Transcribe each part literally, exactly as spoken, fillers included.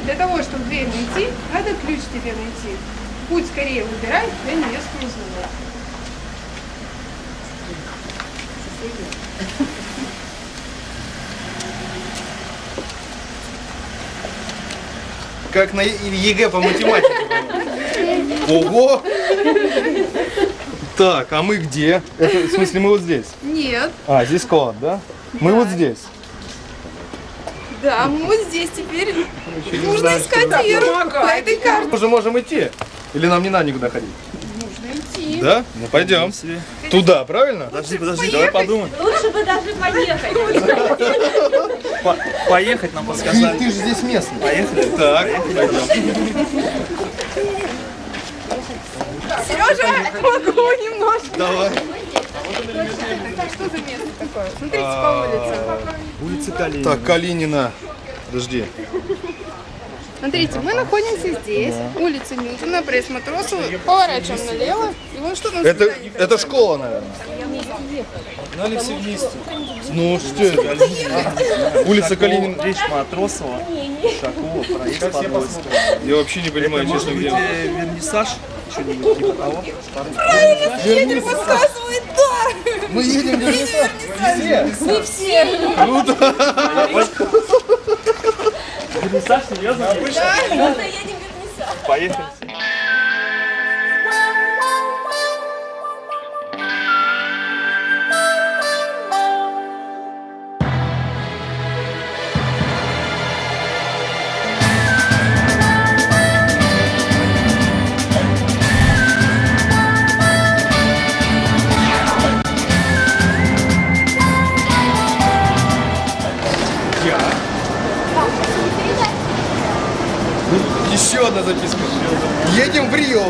Для того, чтобы в дверь найти, надо ключ тебе найти. Путь скорее выбирай, для невесту узнавай. Как на ЕГЭ по математике. Ого! Так, а мы где? Это, в смысле, мы вот здесь? Нет. А, здесь склад, да? Мы Да. вот здесь. Да, мы вот здесь теперь. Нужно искать Иру по этой карте. Мы уже можем идти. Или нам не надо никуда ходить? Нужно идти. Да? Ну пойдем. Туда, правильно? Подожди, подожди, давай подумаем. Лучше бы даже поехать. По- Поехать нам Ты, подсказали. ты же здесь местный. Поехали. Так, пойдем. Сережа, помогу немножко. Давай. Что за место такое? Смотрите по улице. Улица Калинина. Так, Калинина. Подожди. Смотрите, мы находимся здесь, улица Ньютона, пресс-матросу, поворачиваем налево, и вон что нам Это, сюда не это школа, наверное. Гнали все вместе. Ну, что это? Улица Калинина. Речь Матросова, Шакова, проезд Подольская. Я вообще не понимаю, Это честно, может быть где. э, вернисаж? Что-нибудь типа того? Свидетель подсказывает, да! Мы едем в Вернисаж. Все. Мы все! Круто. Вернисаж, серьезно? Просто едем в Вернисаж. Поехали. Еще одна записка. Едем в Рио.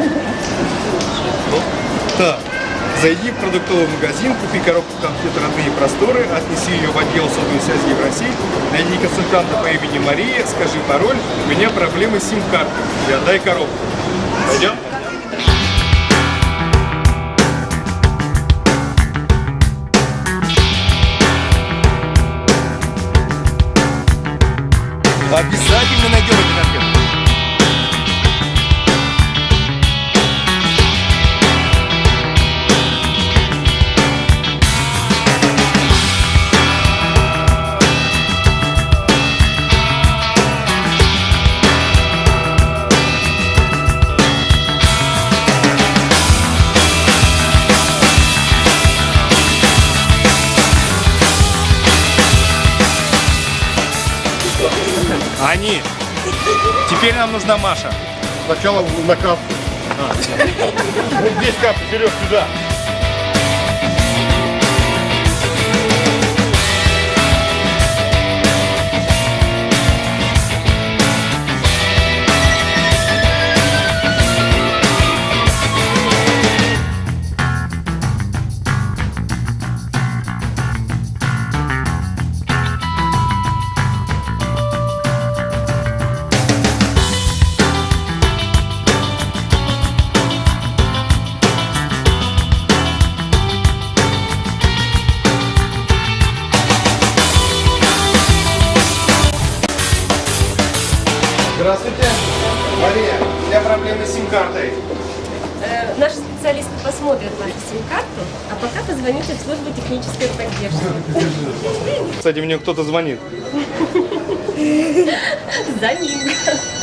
Так. Зайди в продуктовый магазин, купи коробку конфет «Родные просторы», отнеси ее в отдел сотовой связи Евросеть, найди консультанта по имени Мария, скажи пароль, у меня проблемы с сим-картой, и отдай коробку. Пойдем? Обязательно найдем эти конфеты. Они. Теперь нам нужна Маша. Сначала на кассу. Вот здесь кассу, Сереж, сюда. Здравствуйте. Мария, у меня проблемы с сим-картой. Э, Наши специалисты посмотрят вашу сим-карту, а пока позвоните в службу технической поддержки. Кстати, мне кто-то звонит. За ним.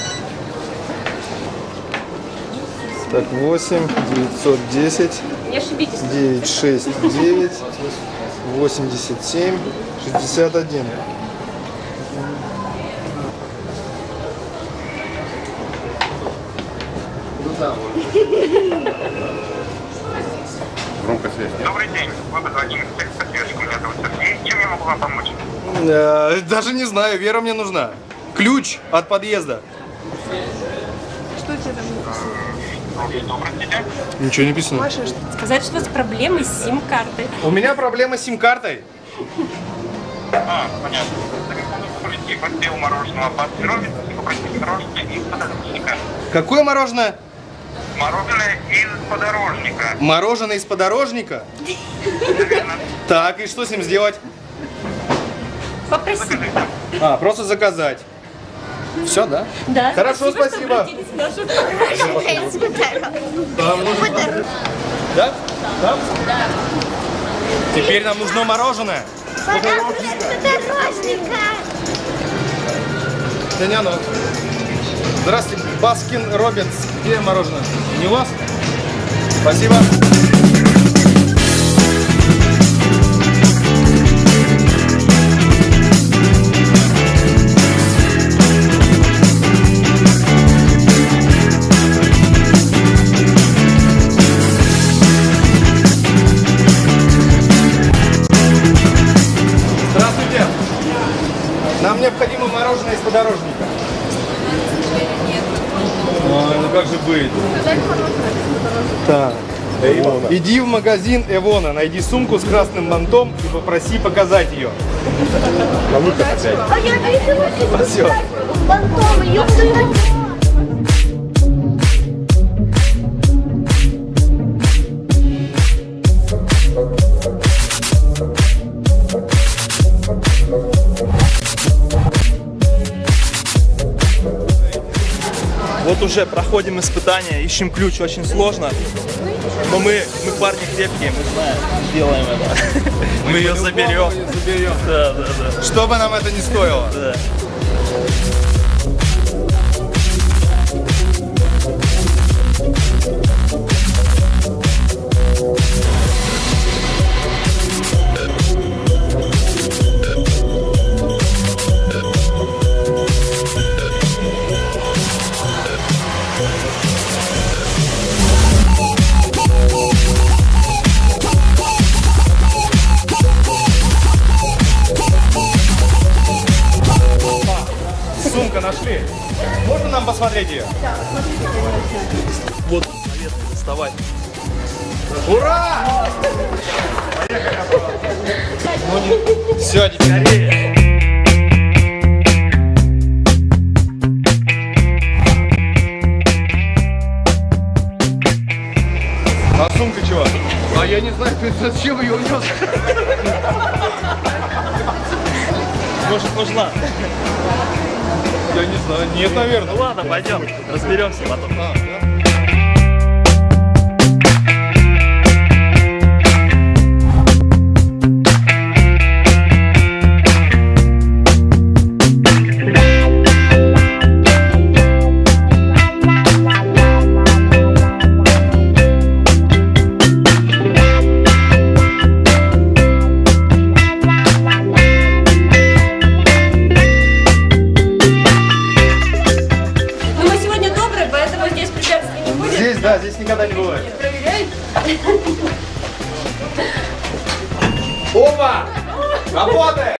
Так, восемь девятьсот десять Не ошибитесь. девять шесть девять восемьдесят семь шестьдесят один. Громкая связь. Добрый день. Вы позвонили в техподдержку. Меня зовут Сергей. Чем я могу вам помочь? Э, Даже не знаю, Вера мне нужна. Ключ от подъезда. Что тебе там написано? Что, простите? Ничего не написано. Маша, что? Сказать, что у вас проблемы с сим-картой. У меня проблема с сим-картой. А, понятно. Так, нужно пройти в отдел мороженого по Серове и попросить мороженое из подорожника. Какое мороженое? Мороженое из подорожника. Мороженое из подорожника? Наверное. Так, и что с ним сделать? Попросите. Закажите. А, просто заказать. Все, да? Да. Хорошо, что спасибо. обратились в нашу- Нам нужно... Да? Да? Теперь нам нужно мороженое. Няня, здравствуйте, Баскин Робинс. Где мороженое? Не у вас? Спасибо. Здравствуйте. Нам необходимо мороженое из подорожника. Ой, ну как же быть? Так. Иди в магазин Эвона, найди сумку с красным бантом и попроси показать ее. На выход опять. А я видела, Все. бантом, ее Вот уже проходим испытания, ищем ключ, очень сложно. Но мы, мы парни крепкие, мы знаем, сделаем это. Мы ее заберем. Заберем. Да, да, да. Что бы нам это ни стоило. Да. Сумка нашли. Можно нам посмотреть ее? Вот, заветный, доставай. Ура! Все, теперь. А сумка чего? А я не знаю, зачем ее унес. Может, нужна? Я не знаю. Нет, наверное. Ну ладно, пойдем, разберемся потом. А, да? Ну, мы сегодня добрые, поэтому здесь препятствий не будет. Здесь, да, здесь никогда не бывает. Проверяй. Опа! Работает!